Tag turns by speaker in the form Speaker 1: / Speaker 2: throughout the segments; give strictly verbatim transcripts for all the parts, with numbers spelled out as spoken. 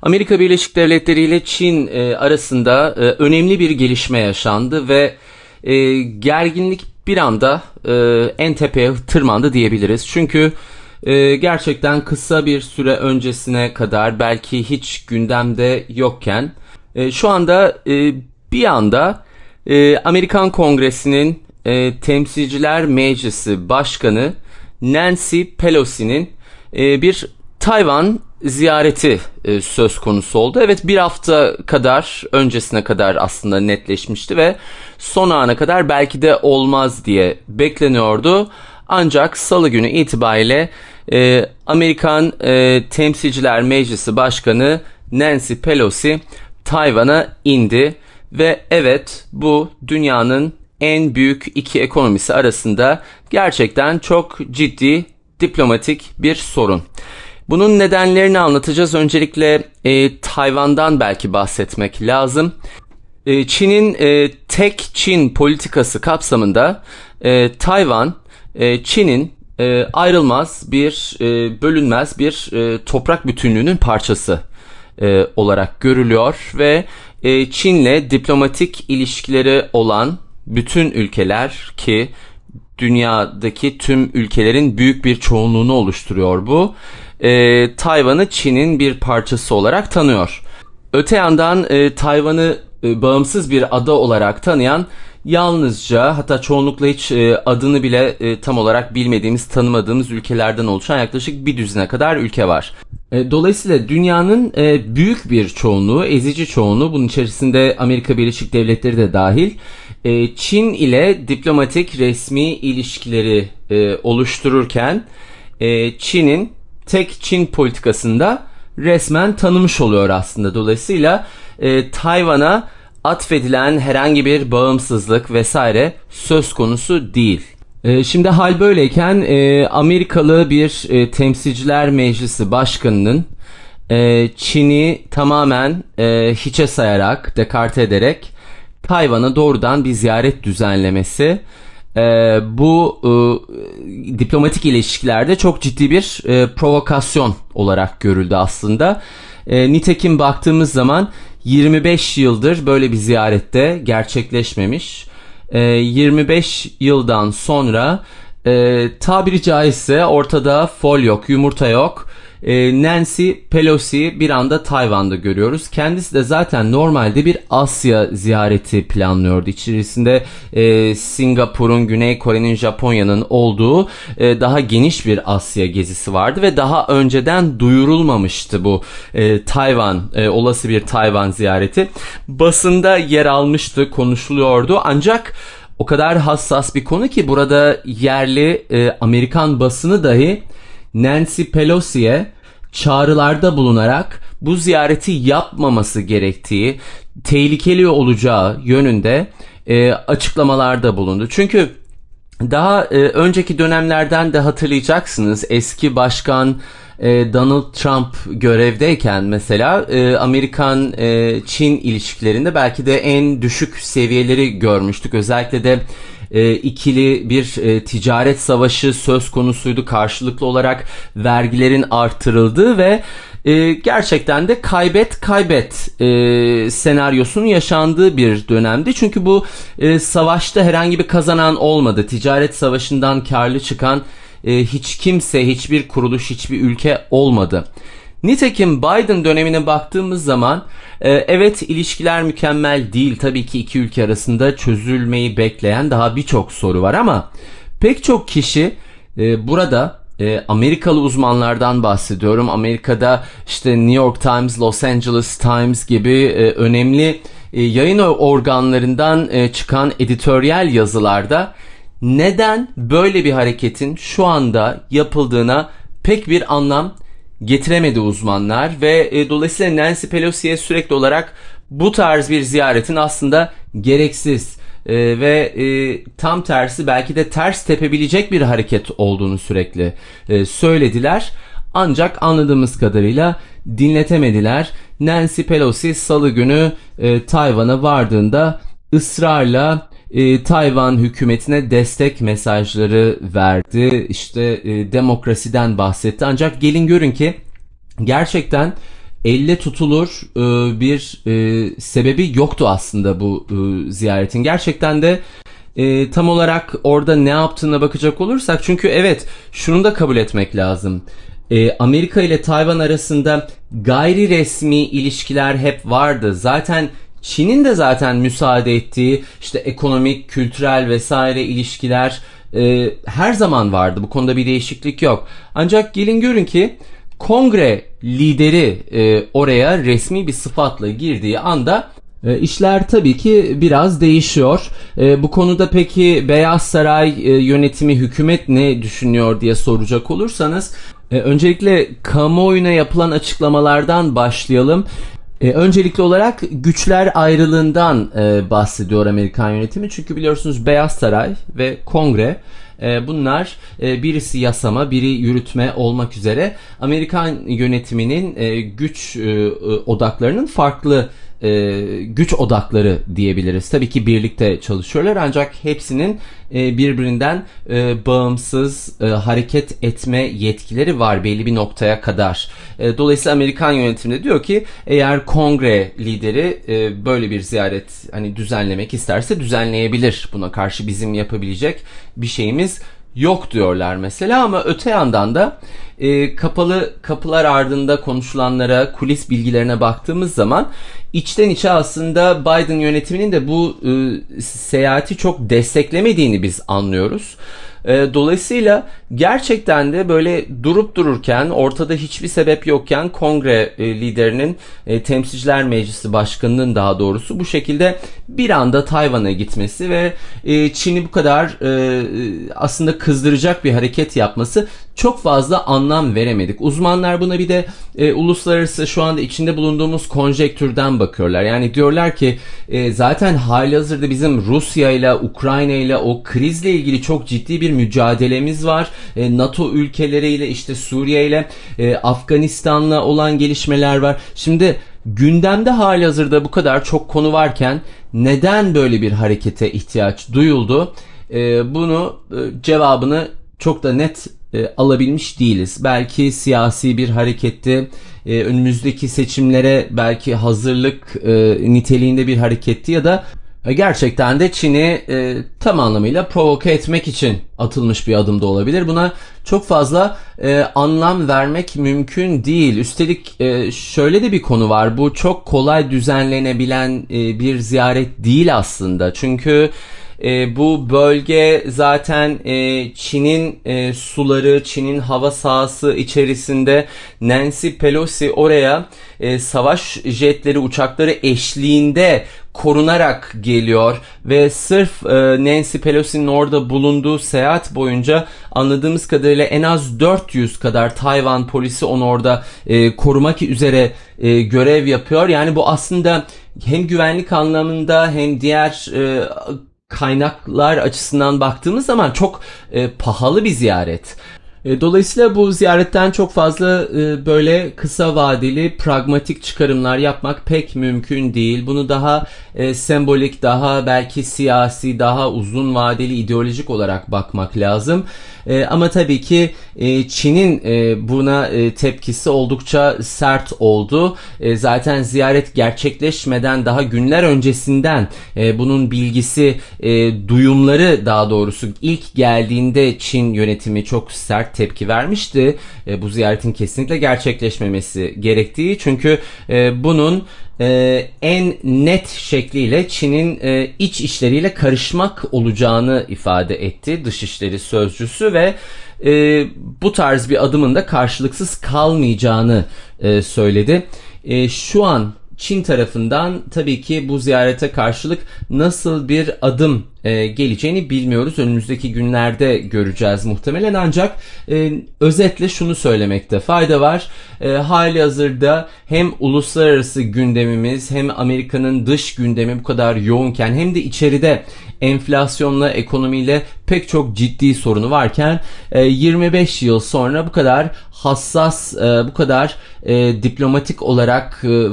Speaker 1: Amerika Birleşik Devletleri ile Çin e, arasında e, önemli bir gelişme yaşandı ve e, gerginlik bir anda e, en tepeye tırmandı diyebiliriz. Çünkü e, gerçekten kısa bir süre öncesine kadar belki hiç gündemde yokken e, şu anda e, bir anda e, Amerikan Kongresi'nin e, Temsilciler Meclisi Başkanı Nancy Pelosi'nin e, bir Tayvan ziyareti e, söz konusu oldu. Evet, bir hafta kadar öncesine kadar aslında netleşmişti ve son ana kadar belki de olmaz diye bekleniyordu. Ancak Salı günü itibariyle e, Amerikan e, Temsilciler Meclisi Başkanı Nancy Pelosi Tayvan'a indi ve evet, bu dünyanın en büyük iki ekonomisi arasında gerçekten çok ciddi diplomatik bir sorun. Bunun nedenlerini anlatacağız. Öncelikle e, Tayvan'dan belki bahsetmek lazım. E, Çin'in e, tek Çin politikası kapsamında e, Tayvan, e, Çin'in e, ayrılmaz bir, e, bölünmez bir e, toprak bütünlüğünün parçası e, olarak görülüyor ve e, Çin'le diplomatik ilişkileri olan bütün ülkeler, ki dünyadaki tüm ülkelerin büyük bir çoğunluğunu oluşturuyor bu, E, Tayvan'ı Çin'in bir parçası olarak tanıyor. Öte yandan e, Tayvan'ı e, bağımsız bir ada olarak tanıyan yalnızca, hatta çoğunlukla hiç e, adını bile e, tam olarak bilmediğimiz, tanımadığımız ülkelerden oluşan yaklaşık bir düzine kadar ülke var. E, dolayısıyla dünyanın e, büyük bir çoğunluğu, ezici çoğunluğu, bunun içerisinde Amerika Birleşik Devletleri de dahil, e, Çin ile diplomatik resmi ilişkileri e, oluştururken e, Çin'in tek Çin politikasında resmen tanımış oluyor aslında. Dolayısıyla e, Tayvan'a atfedilen herhangi bir bağımsızlık vesaire söz konusu değil. E, şimdi hal böyleyken e, Amerikalı bir e, Temsilciler Meclisi Başkanı'nın e, Çin'i tamamen e, hiçe sayarak, dekarte ederek Tayvan'a doğrudan bir ziyaret düzenlemesi, Ee, bu e, diplomatik ilişkilerde çok ciddi bir e, provokasyon olarak görüldü aslında. E, nitekim baktığımız zaman yirmi beş yıldır böyle bir ziyarette gerçekleşmemiş. E, yirmi beş yıldan sonra e, tabiri caizse ortada fol yok, yumurta yok. E, Nancy Pelosi'yi bir anda Tayvan'da görüyoruz. Kendisi de zaten normalde bir Asya ziyareti planlıyordu. İçerisinde e, Singapur'un, Güney Kore'nin, Japonya'nın olduğu e, daha geniş bir Asya gezisi vardı ve daha önceden duyurulmamıştı bu e, Tayvan, e, olası bir Tayvan ziyareti. Basında yer almıştı, konuşuluyordu, ancak o kadar hassas bir konu ki burada yerli e, Amerikan basını dahi Nancy Pelosi'ye çağrılarda bulunarak bu ziyareti yapmaması gerektiği, tehlikeli olacağı yönünde e, açıklamalarda bulundu. Çünkü daha e, önceki dönemlerden de hatırlayacaksınız, eski başkan e, Donald Trump görevdeyken mesela e, Amerikan-Çin e, ilişkilerinde belki de en düşük seviyeleri görmüştük. Özellikle de E, ikili bir e, ticaret savaşı söz konusuydu. Karşılıklı olarak vergilerin artırıldığı ve e, gerçekten de kaybet kaybet e, senaryosunun yaşandığı bir dönemdi. Çünkü bu e, savaşta herhangi bir kazanan olmadı. Ticaret savaşından karlı çıkan e, hiç kimse, hiçbir kuruluş, hiçbir ülke olmadı. Nitekim Biden dönemine baktığımız zaman e, evet, ilişkiler mükemmel değil. Tabii ki iki ülke arasında çözülmeyi bekleyen daha birçok soru var ama pek çok kişi e, burada e, Amerikalı uzmanlardan bahsediyorum. Amerika'da işte New York Times, Los Angeles Times gibi e, önemli e, yayın organlarından e, çıkan editoryal yazılarda neden böyle bir hareketin şu anda yapıldığına pek bir anlam getiremedi uzmanlar ve e, dolayısıyla Nancy Pelosi'ye sürekli olarak bu tarz bir ziyaretin aslında gereksiz e, ve e, tam tersi, belki de ters tepebilecek bir hareket olduğunu sürekli e, söylediler. Ancak anladığımız kadarıyla dinletemediler. Nancy Pelosi Salı günü e, Tayvan'a vardığında ısrarla e, Tayvan hükümetine destek mesajları verdi. İşte e, demokrasiden bahsetti. Ancak gelin görün ki gerçekten elle tutulur e, bir e, sebebi yoktu aslında bu e, ziyaretin. Gerçekten de e, tam olarak orada ne yaptığına bakacak olursak, çünkü evet, şunu da kabul etmek lazım. E, Amerika ile Tayvan arasında gayri resmi ilişkiler hep vardı. Zaten Çin'in de zaten müsaade ettiği işte ekonomik, kültürel vesaire ilişkiler e, her zaman vardı. Bu konuda bir değişiklik yok. Ancak gelin görün ki kongre lideri e, oraya resmi bir sıfatla girdiği anda e, işler tabii ki biraz değişiyor. E, bu konuda peki Beyaz Saray e, yönetimi, hükümet ne düşünüyor diye soracak olursanız, e, öncelikle kamuoyuna yapılan açıklamalardan başlayalım. E, öncelikli olarak güçler ayrılığından e, bahsediyor Amerikan yönetimi. Çünkü biliyorsunuz Beyaz Saray ve Kongre, e, bunlar e, birisi yasama, biri yürütme olmak üzere Amerikan yönetiminin e, güç e, odaklarının farklı e, güç odakları diyebiliriz. Tabii ki birlikte çalışıyorlar, ancak hepsinin e, birbirinden e, bağımsız e, hareket etme yetkileri var belli bir noktaya kadar. E, dolayısıyla Amerikan yönetimi diyor ki, eğer kongre lideri e, böyle bir ziyaret hani düzenlemek isterse düzenleyebilir. Buna karşı bizim yapabilecek bir şeyimiz yok diyorlar mesela. Ama öte yandan da e, kapalı kapılar ardında konuşulanlara, kulis bilgilerine baktığımız zaman içten içe aslında Biden yönetiminin de bu e, seyahati çok desteklemediğini biz anlıyoruz. E, dolayısıyla gerçekten de böyle durup dururken, ortada hiçbir sebep yokken kongre e, liderinin, e, Temsilciler Meclisi Başkanı'nın daha doğrusu bu şekilde bir anda Tayvan'a gitmesi ve e, Çin'i bu kadar e, aslında kızdıracak bir hareket yapması çok fazla anlam veremedik. Uzmanlar buna bir de e, uluslararası şu anda içinde bulunduğumuz konjektürden bakıyorlar. Yani diyorlar ki e, zaten halihazırda bizim Rusya ile Ukrayna ile o krizle ilgili çok ciddi bir mücadelemiz var. E, NATO ülkeleriyle, işte Suriye ile, e, Afganistan'la olan gelişmeler var. Şimdi gündemde halihazırda bu kadar çok konu varken neden böyle bir harekete ihtiyaç duyuldu? E, bunu e, cevabını çok da net e, alabilmiş değiliz. Belki siyasi bir hareketti, e, önümüzdeki seçimlere belki hazırlık e, niteliğinde bir hareketti, ya da gerçekten de Çin'i e, tam anlamıyla provoke etmek için atılmış bir adım da olabilir. Buna çok fazla e, anlam vermek mümkün değil. Üstelik e, şöyle de bir konu var. Bu çok kolay düzenlenebilen e, bir ziyaret değil aslında. Çünkü E, bu bölge zaten e, Çin'in e, suları, Çin'in hava sahası içerisinde. Nancy Pelosi oraya e, savaş jetleri, uçakları eşliğinde korunarak geliyor ve sırf e, Nancy Pelosi'nin orada bulunduğu seyahat boyunca anladığımız kadarıyla en az dört yüz kadar Tayvan polisi onu orada e, korumak üzere e, görev yapıyor. Yani bu aslında hem güvenlik anlamında hem diğer e, kaynaklar açısından baktığımız zaman çok e, pahalı bir ziyaret. E, dolayısıyla bu ziyaretten çok fazla e, böyle kısa vadeli pragmatik çıkarımlar yapmak pek mümkün değil. Bunu daha e, sembolik, daha belki siyasi, daha uzun vadeli ideolojik olarak bakmak lazım. E, ama tabii ki e, Çin'in e, buna e, tepkisi oldukça sert oldu. E, zaten ziyaret gerçekleşmeden daha günler öncesinden e, bunun bilgisi, e, duyumları daha doğrusu ilk geldiğinde Çin yönetimi çok sert tepki vermişti. E, bu ziyaretin kesinlikle gerçekleşmemesi gerektiği, çünkü e, bunun Ee, en net şekliyle Çin'in e, iç işleriyle karışmak olacağını ifade etti Dışişleri Sözcüsü ve e, bu tarz bir adımın da karşılıksız kalmayacağını e, söyledi. E, şu an Çin tarafından tabii ki bu ziyarete karşılık nasıl bir adım e, geleceğini bilmiyoruz. Önümüzdeki günlerde göreceğiz muhtemelen, ancak e, özetle şunu söylemekte fayda var. E, hali hazırda hem uluslararası gündemimiz hem Amerika'nın dış gündemi bu kadar yoğunken, hem de içeride enflasyonla, ekonomiyle pek çok ciddi sorunu varken e, yirmi beş yıl sonra bu kadar hassas, e, bu kadar e, diplomatik olarak e,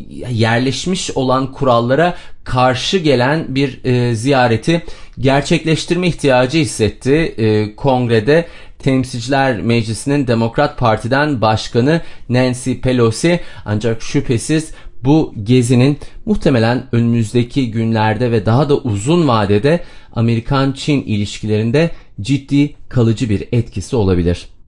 Speaker 1: yerleşmiş olan kurallara karşı gelen bir e, ziyareti gerçekleştirme ihtiyacı hissetti e, kongrede Temsilciler Meclisi'nin Demokrat Parti'den Başkanı Nancy Pelosi. Ancak şüphesiz bu gezinin muhtemelen önümüzdeki günlerde ve daha da uzun vadede Amerikan-Çin ilişkilerinde ciddi kalıcı bir etkisi olabilir.